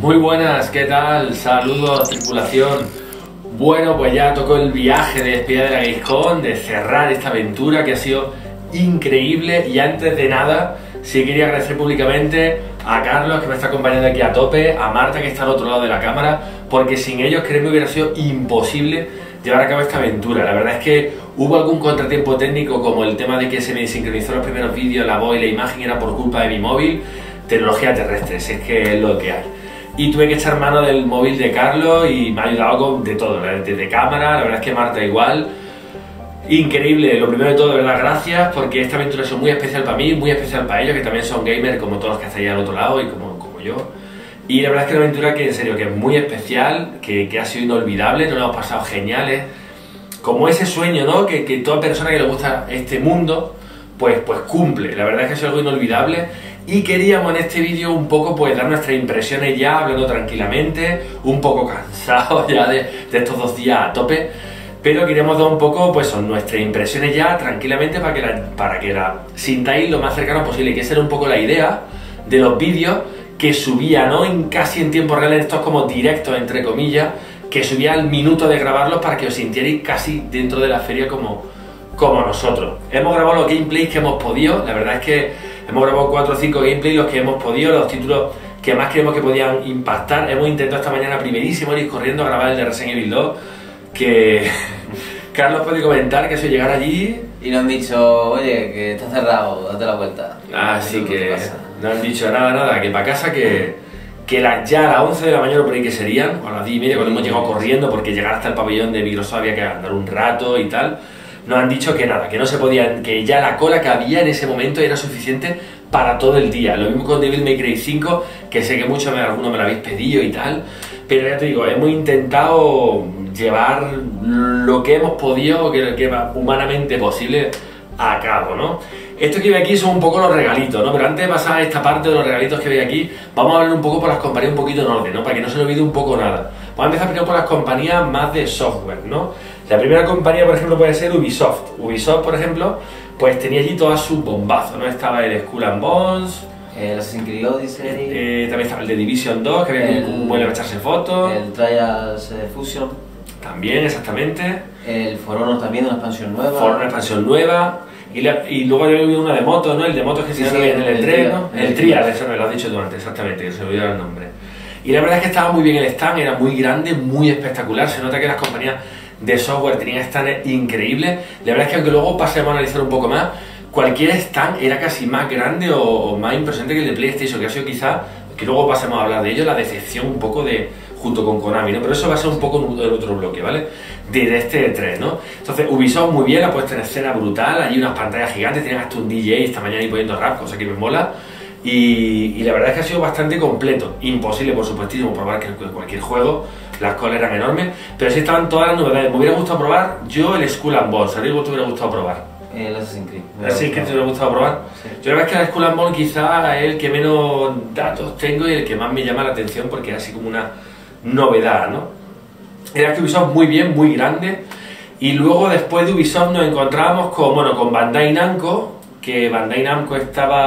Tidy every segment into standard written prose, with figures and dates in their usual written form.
Muy buenas, ¿qué tal? Saludos, tripulación. Bueno, pues ya tocó el viaje de despedida de la Gamescom, de cerrar esta aventura que ha sido increíble. Y antes de nada, sí quería agradecer públicamente a Carlos, que me está acompañando aquí a tope, a Marta, que está al otro lado de la cámara, porque sin ellos, créeme, hubiera sido imposible llevar a cabo esta aventura. La verdad es que hubo algún contratiempo técnico, como el tema de que se me sincronizó los primeros vídeos, la voz y la imagen era por culpa de mi móvil. Tecnología terrestre, si es que es lo que hay. Y tuve que echar mano del móvil de Carlos y me ha ayudado con de todo, desde cámara, la verdad es que Marta igual. Increíble, lo primero de todo, de verdad, gracias, porque esta aventura es muy especial para mí, muy especial para ellos, que también son gamers como todos los que estáis al otro lado y como yo. Y la verdad es que es una aventura que, en serio, que es muy especial, que ha sido inolvidable, nos lo hemos pasado geniales. Como ese sueño, ¿no? Que toda persona que le gusta este mundo, pues cumple. La verdad es que ha sido algo inolvidable. Y queríamos en este vídeo un poco pues dar nuestras impresiones ya, hablando tranquilamente, un poco cansados ya de estos 2 días a tope, pero queríamos dar un poco pues son nuestras impresiones ya tranquilamente para que la sintáis lo más cercano posible, que esa era un poco la idea de los vídeos que subía, ¿no? Casi en tiempo real, en estos como directos entre comillas, que subía al minuto de grabarlos para que os sintierais casi dentro de la feria como nosotros. Hemos grabado los gameplays que hemos podido, la verdad es que hemos grabado 4 o 5 gameplays los que hemos podido, los títulos que más creemos que podían impactar. Hemos intentado esta mañana primerísimo ir corriendo a grabar el de Resident Evil 2, que Carlos puede comentar que eso llegar allí y nos han dicho, oye, que está cerrado, date la vuelta. Así que no han dicho nada, que para casa que ya a las 11 de la mañana por ahí que serían, o a las 10 y media cuando hemos llegado corriendo, porque llegar hasta el pabellón de Microsoft había que andar un rato y tal. Nos han dicho que nada, que no se podían, que ya la cola que había en ese momento era suficiente para todo el día. Lo mismo con Devil May Cry 5, que sé que algunos me lo habéis pedido y tal, pero ya te digo, hemos intentado llevar lo que hemos podido, que va humanamente posible, a cabo, ¿no? Esto que ve aquí son un poco los regalitos, ¿no? Pero antes de pasar a esta parte de los regalitos que veis aquí, vamos a hablar un poco por las compañías un poquito en orden, ¿no? Para que no se nos olvide un poco nada. Vamos a empezar primero por las compañías más de software, ¿no? La primera compañía, por ejemplo, puede ser Ubisoft. Ubisoft, por ejemplo, pues tenía allí todas sus bombazos, ¿no? Estaba el Skull and Bones, el Assassin's Creed Odyssey, también estaba el de Division 2, que había un buen echarse fotos. El Trials Fusion. También, exactamente. El For Honor también, una expansión nueva. For Honor, una expansión nueva. Y luego había una de motos, ¿no? El de motos que se llama en el E3, ¿no? El Trial, eso me lo has dicho tú antes, exactamente, que se me olvidó el nombre. Y la verdad es que estaba muy bien el stand, era muy grande, muy espectacular. Se nota que las compañías de software tenían stands increíbles. La verdad es que aunque luego pasemos a analizar un poco más, cualquier stand era casi más grande o más impresionante que el de PlayStation, que ha sido quizá, que luego pasemos a hablar de ello, la decepción un poco junto con Konami, ¿no? Pero eso va a ser un poco en otro bloque, ¿vale? De este E3, ¿no? Entonces, Ubisoft muy bien, ha puesto en escena brutal, allí unas pantallas gigantes, tienen hasta un DJ esta mañana y poniendo rap, cosa que me mola. Y la verdad es que ha sido bastante completo. Imposible, por supuestísimo, probar cualquier juego, las colas eran enormes, pero sí estaban todas las novedades. Me hubiera gustado probar yo el Skull and Bones. ¿A ti te hubiera gustado probar? El Assassin's Creed. ¿El Assassin's Creed te hubiera gustado probar? Sí. Yo la verdad es que el Skull and Bones quizá es el que menos datos tengo y el que más me llama la atención porque es así como una novedad, ¿no? Era que Ubisoft muy bien, muy grande. Y luego después de Ubisoft nos encontrábamos con Bandai Namco, que Bandai Namco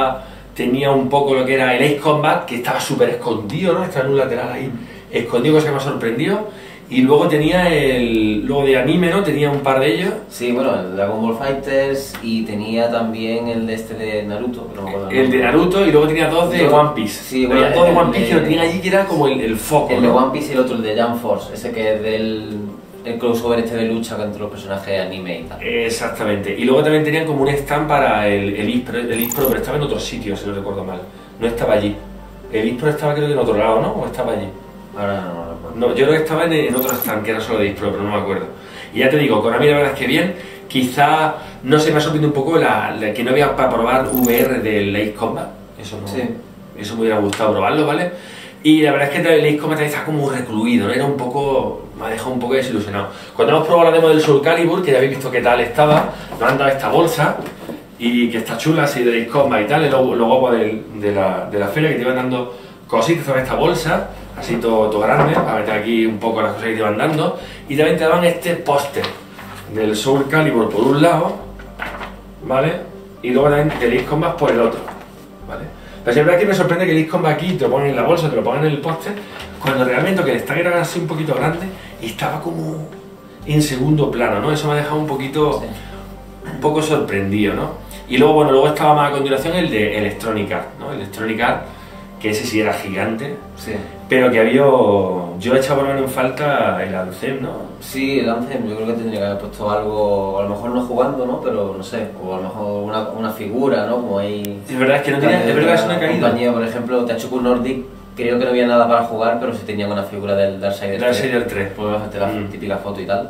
tenía un poco lo que era el Ace Combat, que estaba súper escondido, ¿no? Estaba en un lateral ahí escondido, cosa que me ha sorprendido. Y luego tenía luego de anime, ¿no? Tenía un par de ellos. Sí, bueno, el Dragon Ball Fighters y tenía también el de Naruto, pero no me acuerdo el de Naruto y luego tenía 2 de One Piece. Sí, bueno, había 2 de One Piece que lo tenían allí que era como el foco, el ¿no? de One Piece y el otro, el de Jump Force, ese que es el crossover de lucha entre los personajes de anime y tal. Exactamente. Y luego también tenían como un stand para el eSpro, pero estaba en otro sitio, si no recuerdo mal. No estaba allí. El eSpro estaba creo que en otro lado, ¿no? ¿O estaba allí? Ahora no recuerdo. No, yo creo que estaba en otro stand que era solo de eSpro, pero no me acuerdo. Y ya te digo, Konami la verdad es que bien. Quizá, no sé, me ha sorprendido un poco que no había para probar VR del Ace Combat. Eso no. Sí. Eso me hubiera gustado probarlo, ¿vale? Y la verdad es que el Ace Combat está como recluido, ¿no? Era un poco... me ha dejado un poco desilusionado. Cuando hemos probado la demo del Soul Calibur, que ya habéis visto qué tal estaba, nos han dado esta bolsa y que está chula, así de Ace Combat y tal, es lo guapo de la feria, que te iban dando cositas sobre esta bolsa, así todo grande, para meter aquí un poco las cosas que te iban dando, y también te daban este póster del Soul Calibur por un lado, ¿vale? Y luego también del Ace Combat por el otro, ¿vale? Pero siempre aquí me sorprende que el Ace Combat aquí te lo ponen en la bolsa, te lo ponen en el póster, cuando realmente que el stand era así un poquito grande, estaba como en segundo plano, ¿no? Eso me ha dejado un poco sorprendido, ¿no? Y luego, bueno, luego estaba más a continuación el de Electronic Arts, ¿no? Electronic Arts, que ese sí era gigante, Sí. pero que había... Yo he echado por lo menos en falta el Anthem, ¿no? Sí, el Anthem, yo creo que tendría que haber puesto algo, a lo mejor no jugando, ¿no? Pero no sé, o a lo mejor una figura, ¿no? Como hay... Es verdad, es que no tenía... Es verdad, eso no ha caído. Compañía, por ejemplo, THQ Nordic, creo que no había nada para jugar, pero sí tenía una figura del Darksiders 3. Darksiders 3. Podemos hacer la típica foto y tal.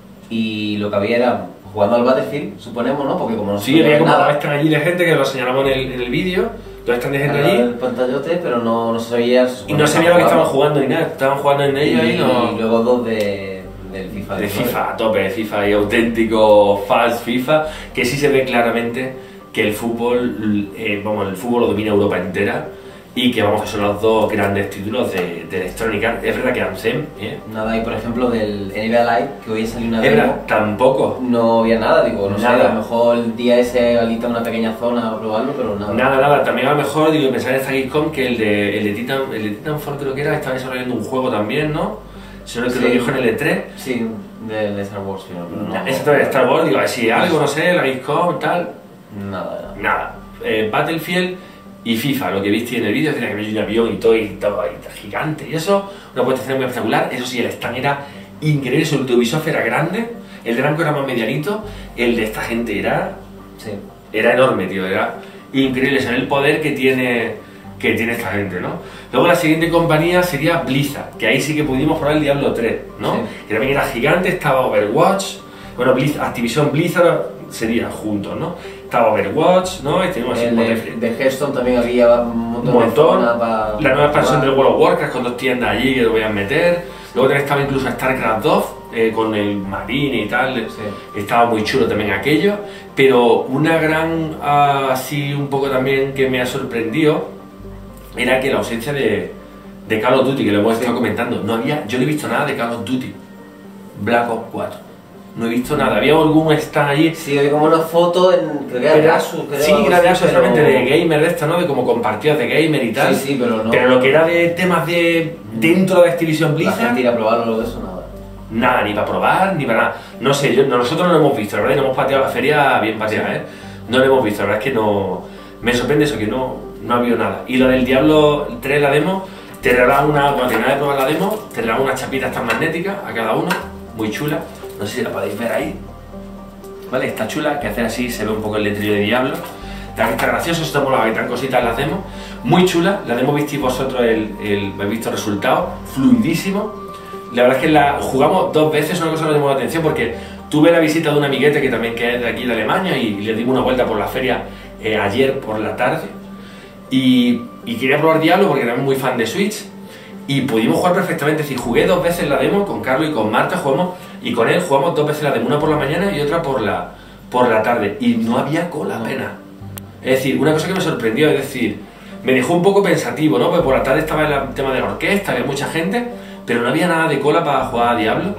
Y lo que había era jugando al Battlefield, suponemos, ¿no? Porque como no Sí, había como nada, están allí de gente que lo señalamos en el vídeo, todos están de gente allí. El pantallote, pero no se sabía... Y no sabía lo que estaban jugando ni nada, estaban jugando en ellos y no... Y luego dos del FIFA. De FIFA, a tope de FIFA y auténtico fans FIFA, que sí se ve claramente que el fútbol, el fútbol lo domina Europa entera y que vamos, que son los dos grandes títulos de Electronic Arts. Es verdad que Anthem, Nada, y por ejemplo del NBA Live, que hoy salió una es demo, verdad, tampoco. no había nada, digo, no sé, Nada. a lo mejor el día ese alita una pequeña zona a probarlo, pero nada. Nada, también a lo mejor digo, pensar en esta Gamescom que el de Titanfall creo que era, estaba desarrollando un juego también, ¿no? Solo que Sí. lo dijo en el E3. Sí, de Star Wars, pero no. Esto de Star Wars, digo, a ver si algo, no sé, la Gamescom, tal. Nada. Battlefield y FIFA, lo que viste en el vídeo, decía que me un avión y todo ahí, gigante y eso, una presentación muy espectacular. Eso sí, el stand era increíble, su Ubisoft era grande, el de Namco era más medianito, el de esta gente era enorme, tío, era increíble, saber el poder que tiene esta gente, ¿no? Luego la siguiente compañía sería Blizzard, que ahí sí que pudimos probar el Diablo 3, ¿no? Sí. Que también era gigante, estaba Overwatch, bueno, Activision Blizzard sería juntos, ¿no? Estaba Overwatch, ¿no? Y tenemos así El de Hearthstone también había un montón de zona para... La nueva expansión del World of Warcraft con 2 tiendas allí que lo voy a meter. Luego también estaba incluso StarCraft 2 con el Marine y tal. Sí. Estaba muy chulo también aquello. Pero una gran, así un poco también que me ha sorprendido era que la ausencia de Call of Duty, que lo hemos estado comentando, yo no he visto nada de Call of Duty Black Ops 4. No he visto nada, había algún stand allí. Sí, había como una foto en... Creo que era de Asus, Sí, era de Asus, solamente de gamer de esta, ¿no? De como compartidas de gamer y tal. Sí, pero no... Pero lo que era de temas de dentro de Activision Blizzard... La gente ir a probarlo, de eso nada. Nada, ni para probar, ni para nada. No sé, nosotros no lo hemos visto, la verdad, y no hemos pateado la feria bien pateada, ¿eh? No lo hemos visto, la verdad es que no... Me sorprende eso, que no ha habido nada. Y lo del Diablo 3, la demo, te regalaban cuando terminabas de probar la demo, te regalaban unas chapitas tan magnéticas a cada uno, muy chula. No sé si la podéis ver ahí. ¿Vale? Está chula, que hacer así se ve un poco el letrillo de Diablo. También está gracioso, esto mola, que tan cositas las demos. Muy chula, la demo visteis vosotros, habéis visto el resultado, fluidísimo. La verdad es que la jugamos 2 veces, una cosa que nos llamó la atención porque tuve la visita de un amiguete que también que es de aquí de Alemania y le dimos una vuelta por la feria ayer por la tarde. Y quería probar Diablo porque también muy fan de Switch. Y pudimos jugar perfectamente, es decir, jugué 2 veces la demo con Carlos y con Marta, y con él jugamos 2 veces la demo, una por la mañana y otra por la tarde, y no había cola apenas. Es decir, una cosa que me sorprendió, es decir, me dejó un poco pensativo, ¿no? Porque por la tarde estaba el tema de la orquesta, había mucha gente, pero no había nada de cola para jugar a Diablo.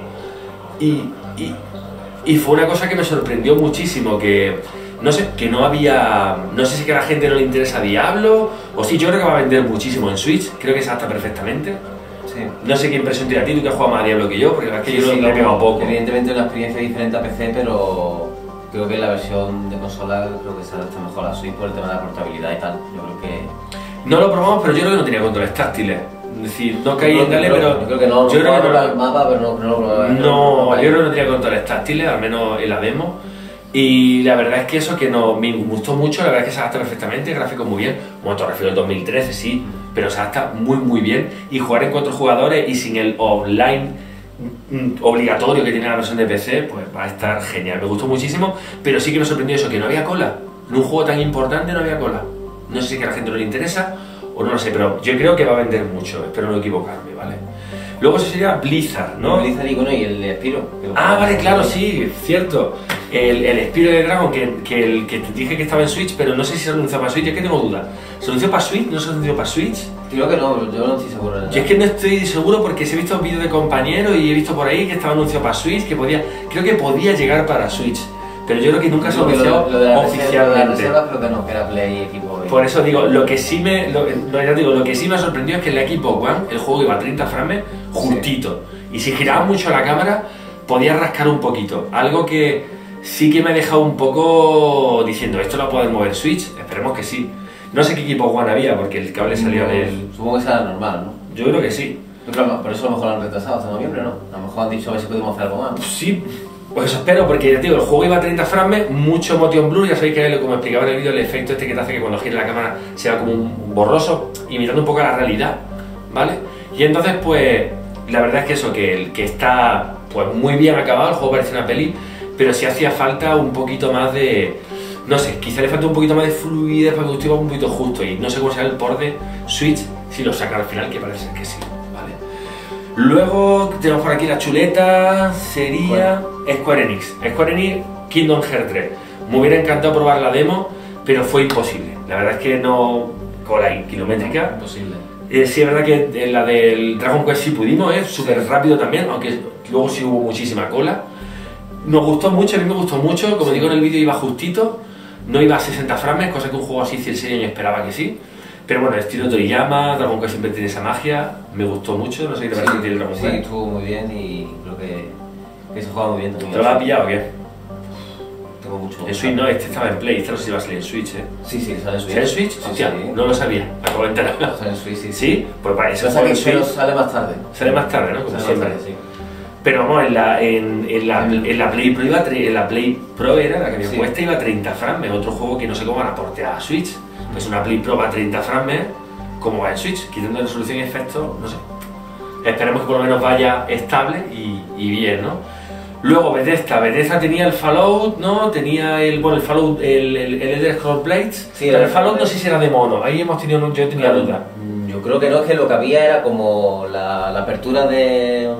Y fue una cosa que me sorprendió muchísimo, que no sé, que no había... No sé si que a la gente no le interesa Diablo, o sí, yo creo que va a vender muchísimo en Switch, creo que se adapta perfectamente. Sí. No sé qué impresión tiene a ti, tú que has jugado más a Diablo que yo, porque la verdad es que yo sí, lo he pegado poco. Evidentemente una experiencia diferente a PC, pero creo que la versión de consola creo que se adapta mejor a la Switch por el tema de la portabilidad y tal. Yo creo que... No lo probamos, pero yo creo que no tenía controles táctiles. Es decir, no caí en darle, pero... Yo creo que no, yo creo que no, el mapa, pero no lo probaba. No, yo creo que no tenía controles táctiles, al menos en la demo. Y la verdad es que eso que me gustó mucho, la verdad es que se adapta perfectamente, el gráfico muy bien. Bueno, te refiero al 2013, sí, pero se adapta muy bien. Y jugar en 4 jugadores y sin el online obligatorio que tiene la versión de PC, pues va a estar genial. Me gustó muchísimo, pero sí que me sorprendió eso, que no había cola. En un juego tan importante no había cola. No sé si que a la gente no le interesa o no lo sé, pero yo creo que va a vender mucho, espero no equivocarme, ¿vale? Luego eso sería Blizzard, ¿no? Blizzard y, bueno, y el Spyro. Vale, claro, sí, cierto. El Spyro de Dragon, que el que te dije que estaba en Switch, pero no sé si se anunció para Switch, es que tengo dudas. ¿Se anunció para Switch? ¿No se anunció para Switch? Creo que no, yo no estoy seguro. Yo es que no estoy seguro porque he visto vídeos de compañeros y he visto por ahí que estaba anunciado para Switch, creo que podía llegar para Switch. pero yo creo que nunca se ha anunciado lo de la oficialmente. reserva creo que no, que era Play, equipo. Por eso digo, lo que sí me ha sorprendido es que en el equipo One el juego iba a 30 frames justito. Sí. Y si giraba mucho la cámara, podía rascar un poquito. Algo que sí que me ha dejado un poco diciendo, ¿esto lo puede mover Switch? Esperemos que sí. No sé qué equipo One había, porque el cable salió del... Supongo que será normal, ¿no? Yo creo que sí. Pero por eso a lo mejor lo han retrasado hasta noviembre, ¿no? A lo mejor han dicho a ver si podemos hacer algo más. Sí, pues eso espero, porque ya te digo, el juego iba a 30 frames, mucho motion blur, ya sabéis que como explicaba en el vídeo, el efecto este que te hace que cuando gira la cámara sea como un borroso, imitando un poco a la realidad, ¿vale? Y entonces pues, la verdad es que eso, que está pues muy bien acabado, el juego parece una peli, pero sí hacía falta un poquito más de... No sé, quizá le falta un poquito más de fluidez para que estuviera un poquito justo, y no sé cómo será el port de Switch si lo sacan al final, que parece que sí. Luego tenemos por aquí la chuleta, sería Square Enix. Square Enix Kingdom Hearts 3. Me hubiera encantado probar la demo, pero fue imposible. La verdad es que no... Cola kilométrica. Imposible. Sí, es verdad que la del Dragon Quest sí pudimos, súper rápido también, aunque luego sí hubo muchísima cola. Nos gustó mucho, a mí me gustó mucho, como digo en el vídeo iba justito, no iba a 60 frames, cosa que un juego así 100 años esperaba que sí. Pero bueno, estilo Toriyama, Dragon Quest siempre tiene esa magia, me gustó mucho, no sé qué te parece que tiene el Dragon Quest. Sí, estuvo muy bien y creo que se juega muy bien también. ¿Te lo has pillado o qué? Tengo mucho. En Switch no, este estaba en Play, este no sé si va a salir en Switch, Sí, sale en Switch. ¿Sale en Switch? Sí, Hostia, sí. no lo sabía, me acabo de enterar. Sale en Switch, sí. ¿Sí? Pues para eso Pero sale más tarde. Sale más tarde, ¿no? Como sale siempre. más tarde, sí. Pero vamos, en la Play Pro en la Play Pro era la que había puesta, iba a 30 frames, otro juego que no sé cómo van a portear a Switch. Pues una Play Pro va a 30 frames, ¿cómo va en Switch? Quitando resolución y efectos, no sé. Esperemos que por lo menos vaya estable y bien, ¿no? Luego Bethesda tenía el Fallout, ¿no? Tenía el Fallout, el Elder Scrolls Blades, sí, pero el Fallout no sé si era de mono, ahí hemos tenido, yo tenía duda. Yo creo que no, es que lo que había era como la apertura del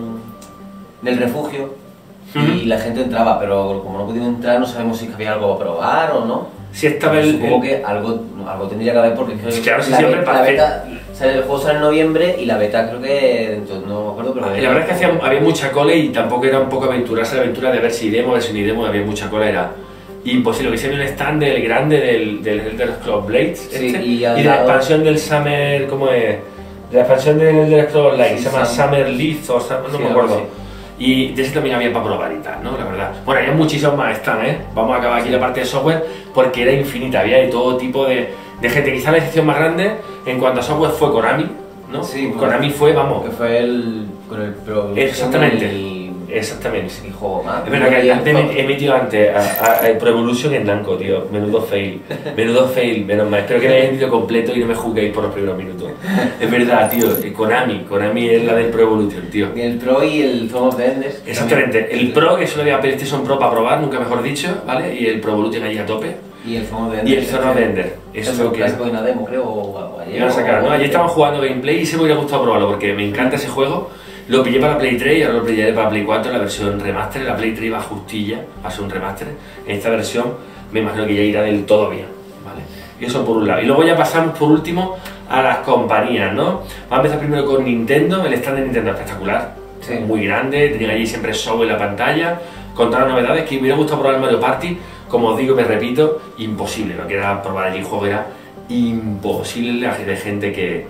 refugio y la gente entraba, pero como no pudimos entrar no sabemos si había algo a probar o no. Si estaba supongo que algo tendría que haber porque es que claro, si siempre la beta, el juego sale en noviembre y la beta creo que dentro, no me acuerdo, pero la verdad es que había mucha cola y tampoco era un poco aventurarse la aventura de ver si demo, ver si ni demo, había mucha cola, era imposible. Que sea en el stand del grande del Elder Scrolls Blades sí, y de la expansión del Summer, ¿cómo es? De la expansión del Elder Scrolls Online, se llama Summer Leaf o no me acuerdo. Y de ese también había para probar y tal, ¿no? La verdad. Bueno, había muchísimos más stands, ¿eh? Vamos a acabar aquí la parte de software porque era infinita, había de todo tipo de gente. Quizá la excepción más grande en cuanto a software fue Konami, ¿no? Sí, Konami fue, vamos. Que fue con el Pro. Exactamente. Exactamente. El juego más. Es verdad que he metido antes a Pro Evolution en Namco, tío. Menudo fail. Menudo fail, menos mal. Espero que lo hayáis visto completo y no me juzguéis por los primeros minutos. Es verdad, tío. Konami es la del Pro Evolution, tío. Y el Pro y el Throne of the Enders. Exactamente. El Pro, que solo había PlayStation Pro para probar, nunca mejor dicho, ¿vale? Y el Pro Evolution allí a tope. Y el Throne of the Enders. Y el Throne of the Enders. Eso es lo que es una demo, creo, o ayer. Iban a sacar, ¿no? Allí estaban jugando gameplay y se me hubiera gustado probarlo porque me encanta ese juego. Lo pillé para Play 3 y ahora lo pillaré para Play 4 en la versión remaster. La Play 3 iba justilla, va a ser un remaster. En esta versión me imagino que ya irá del todo bien, ¿vale? Y eso por un lado. Y luego ya pasamos por último a las compañías, ¿no? Vamos a empezar primero con Nintendo. El stand de Nintendo es espectacular, sí. Muy grande, tenían allí siempre show en la pantalla, con todas las novedades. Que me hubiera gustado probar el Mario Party, como os digo, me repito, imposible. Lo que era probar allí el juego era imposible de gente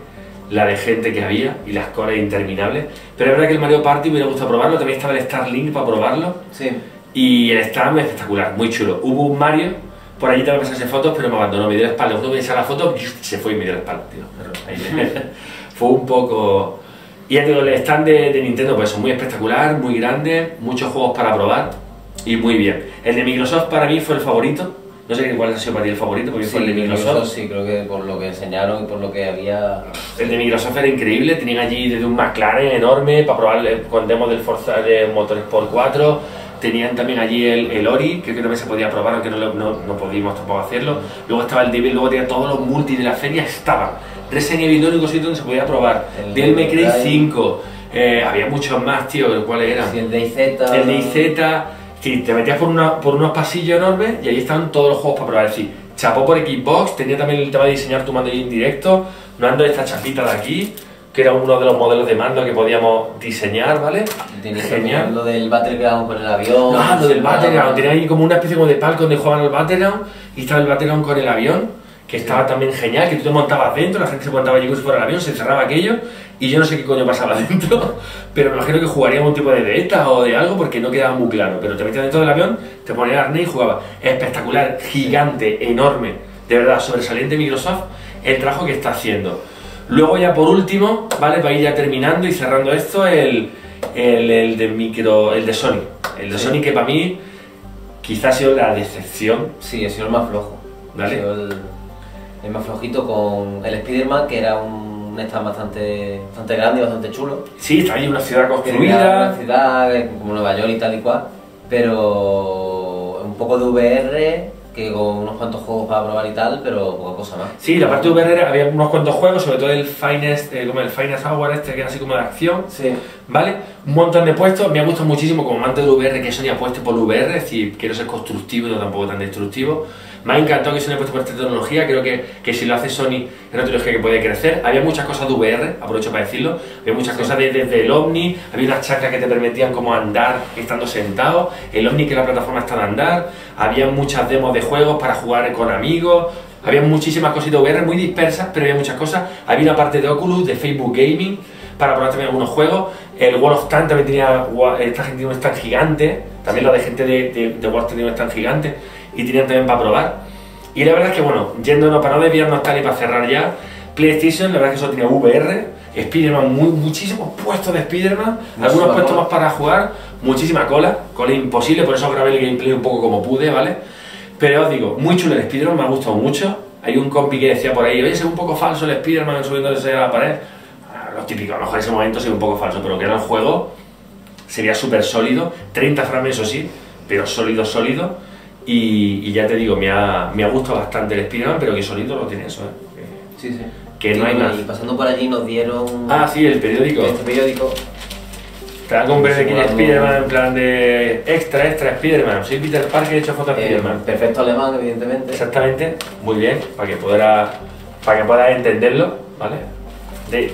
que había y las colas interminables. Pero es verdad que el Mario Party me hubiera gustado probarlo, también estaba el Starlink para probarlo. Sí. Y el stand es espectacular, muy chulo. Hubo un Mario, por allí también pasarse fotos, pero me abandonó, me dio la espalda. Uno me echó la foto y se fue y me dio la espalda, tío. Fue un poco... Y ya digo, el stand de Nintendo pues es muy espectacular, muy grande, muchos juegos para probar y muy bien. El de Microsoft para mí fue el favorito. No sé cuál ha sido para ti el favorito, porque fue el de Microsoft. Sí, creo que por lo que enseñaron y por lo que había... El de Microsoft era increíble, tenían allí desde un McLaren enorme para probar con demos del Forza de Motorsport 4, tenían también allí el Ori, que también se podía probar, aunque no podíamos tampoco hacerlo. Luego estaba el Devil, luego tenía todos los multis de la feria, estaban. Resident Evil, el único sitio donde se podía probar. Devil May Cry 5, había muchos más, tío, ¿cuáles eran? Sí, el DayZ. El DayZ. Sí, te metías por unos pasillos enormes y ahí estaban todos los juegos para probar. Es decir, chapó por Xbox, tenía también el tema de diseñar tu mando en directo, mando esta chapita de aquí, que era uno de los modelos de mando que podíamos diseñar, ¿vale? Tenía Genial. lo del Battleground con el avión. Ah, lo del Battleground, tenía ahí como una especie como de palco donde jugaban el Battleground y estaba el Battleground con el avión, que estaba también genial, que tú te montabas dentro, la gente se montaba allí como si fuera el avión, se cerraba aquello y yo no sé qué coño pasaba dentro, pero me imagino que jugaríamos un tipo de beta o de algo porque no quedaba muy claro, pero te metías dentro del avión, te ponías el arnés y jugabas. Espectacular, gigante, enorme, de verdad, sobresaliente Microsoft el trabajo que está haciendo. Luego ya por último, ¿vale? Para ir ya terminando y cerrando esto, el de Sony. El de Sony que para mí quizás ha sido la decepción. Sí, ha sido el más flojo. ¿Vale? Ha sido el más flojito con el Spider-Man, que era un stand bastante grande y bastante chulo. Sí, está ahí una ciudad Una construida. ciudad como Nueva York y tal y cual, pero un poco de VR, que con unos cuantos juegos para probar y tal, pero poca cosa más. Sí, la parte de VR había unos cuantos juegos, sobre todo el Finest, como el Finest Hour que era así como de acción. Sí. ¿Vale? Un montón de puestos, me ha gustado muchísimo como amante del VR que Sony apueste por VR, es decir, quiero ser constructivo y no tampoco tan destructivo. Me ha encantado que Sony apueste por esta tecnología, creo que si lo hace Sony es una tecnología que puede crecer. Había muchas cosas de VR, aprovecho para decirlo, había muchas cosas desde el Omni, había unas chacras que te permitían como andar estando sentado, el Omni que es la plataforma está de andar, había muchas demos de juegos para jugar con amigos. Había muchísimas cositas VR muy dispersas, pero había muchas cosas. Había una parte de Oculus, de Facebook Gaming, para probar también algunos juegos. El World of Tanks también tenía, esta gente tiene un stand gigante, también lo de gente de World of Tanks tenía un stand gigante, y tenían también para probar. Y la verdad es que, bueno, yéndonos para no desviarnos tal y para cerrar ya, PlayStation, la verdad es que eso tenía VR, Spider-Man, muchísimos puestos de Spider-Man, algunos puestos más para jugar, muchísima cola imposible, por eso grabé el gameplay un poco como pude, ¿vale? Pero os digo, muy chulo el Spider-Man, me ha gustado mucho. Hay un compi que decía por ahí, oye, es un poco falso el Spider-Man subiéndose a la pared. Lo típico, a lo mejor en ese momento es un poco falso, pero que era el juego, sería súper sólido, 30 frames eso sí, pero sólido. Y ya te digo, me ha gustado bastante el Spider-Man, pero que sólido lo tiene eso, ¿eh? Sí. Que no hay más. Y pasando por allí nos dieron... Ah, sí, el periódico. Este periódico. Te dan con un periódico de Spider-Man en plan de extra Spider-Man. Soy Peter Parker, he hecho fotos de Spider-Man. Perfecto alemán, evidentemente. Exactamente, muy bien, para que puedas entenderlo, ¿vale? De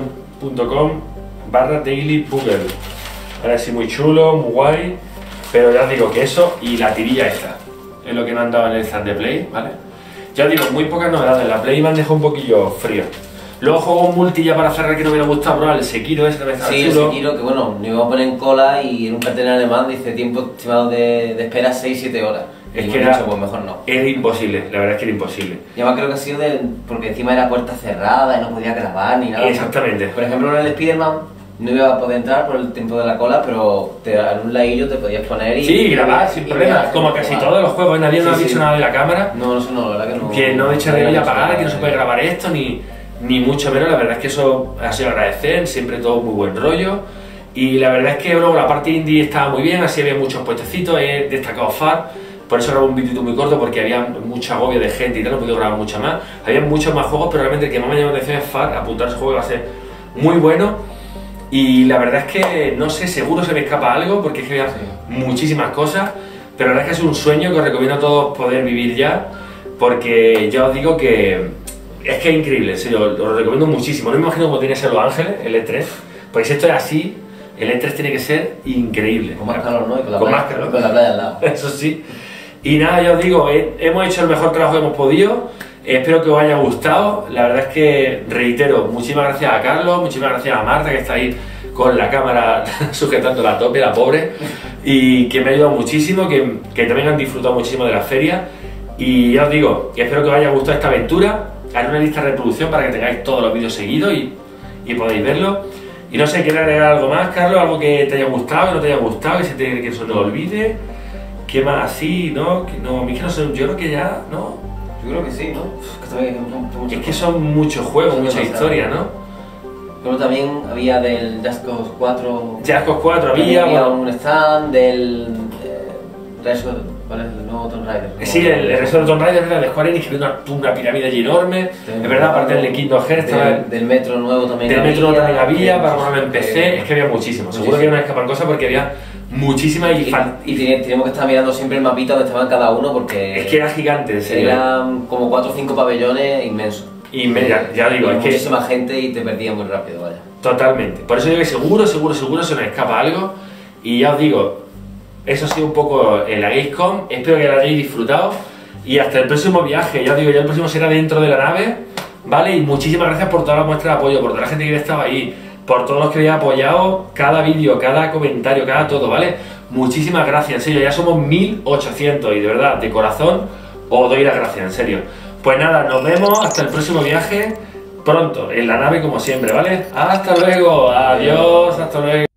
PlayStation.com/daily-google. Ahora sí, muy chulo, muy guay, pero ya os digo que eso y la tirilla esta es lo que me han dado en el stand de Play, ¿vale? Ya os digo, muy pocas novedades, la Play me han dejado un poquillo frío. Luego juego un multi ya para cerrar que no me hubiera gustado probar, el Sekiro ese también estaba chulo. Sí, el Sekiro, que bueno, nos íbamos a poner en cola y en un cartel en alemán dice tiempo estimado de espera 6-7 horas. Es y que hemos era, dicho, pues mejor no. era imposible, la verdad es que era imposible. Y además creo que ha sido porque encima era puerta cerrada y no podía grabar ni nada. Exactamente. Por ejemplo, en el Spider-Man no iba a poder entrar por el tiempo de la cola, pero en un ladillo te podías poner y... Sí, grabar sin problema, como casi todos los juegos, nadie nos ha dicho nada de la cámara. No, la verdad que no. Que no he dicho de olla apagada, que no se puede grabar esto, ni mucho menos. La verdad es que eso ha sido agradecer, siempre todo muy buen rollo. Y la verdad es que luego la parte indie estaba muy bien, así había muchos puestecitos, he destacado FAR, por eso grabo un vídeo muy corto, porque había mucho agobio de gente y tal, no he podido grabar mucho más. Había muchos más juegos, pero realmente el que más me llamó la atención es FAR, apuntar a ese juego que va a ser muy bueno. Y la verdad es que, no sé, seguro se me escapa algo, porque es que había muchísimas cosas, pero la verdad es que es un sueño que os recomiendo a todos poder vivir ya, porque ya os digo que es que es increíble, en serio, os lo recomiendo muchísimo. No me imagino cómo tiene que ser Los Ángeles, el E3, pues si esto es así, el E3 tiene que ser increíble. Con más calor, ¿no? Y con la con playa, más calor. con la playa al lado. Eso sí. Y nada, ya os digo, hemos hecho el mejor trabajo que hemos podido. Espero que os haya gustado. La verdad es que, reitero, muchísimas gracias a Carlos, muchísimas gracias a Marta, que está ahí con la cámara sujetándola a tope, la pobre, y que me ha ayudado muchísimo, que también han disfrutado muchísimo de la feria. Y ya os digo, que espero que os haya gustado esta aventura. Haré una lista de reproducción para que tengáis todos los vídeos seguidos y podáis verlo. Y no sé, ¿quieres agregar algo más, Carlos? ¿Algo que te haya gustado, que no te haya gustado, que se nos olvide? ¿Qué más así, no? Que no, es que no sé, yo creo que ya, ¿no? Yo creo que sí, ¿no? Es que son muchos juegos, mucha historia, ¿no? Pero también había del Just Cause 4. Just Cause 4 había bueno, un stand del... ¿Cuál es el nuevo Tomb Raider? Sí, el resto de Tomb Raider, ¿verdad? De Square Enix, que tiene una pirámide allí enorme. Es verdad, aparte del Kingdom Hearts, del Metro nuevo también del Metro había, también había, para ponerlo en PC, es que había muchísimos. Seguro que no me escapan cosas porque había muchísimas y tenemos que estar mirando siempre el mapita donde estaban cada uno porque... Es que era gigante, en serio. Eran como 4 o 5 pabellones inmensos. Y ya digo, es que... Muchísima gente y te perdías muy rápido, vaya. Totalmente. Por eso digo que seguro se nos escapa algo. Y ya os digo, eso ha sido un poco la Gamescom. Espero que lo hayáis disfrutado. Y hasta el próximo viaje. Ya os digo, ya el próximo será dentro de la nave. ¿Vale? Y muchísimas gracias por toda la muestra de apoyo, por toda la gente que estaba ahí, por todos los que habéis apoyado cada vídeo, cada comentario, cada todo, ¿vale? Muchísimas gracias, en serio, ya somos 1800 y de verdad, de corazón, os doy las gracias, en serio. Pues nada, nos vemos hasta el próximo viaje, pronto, en la nave como siempre, ¿vale? Hasta luego, adiós, hasta luego.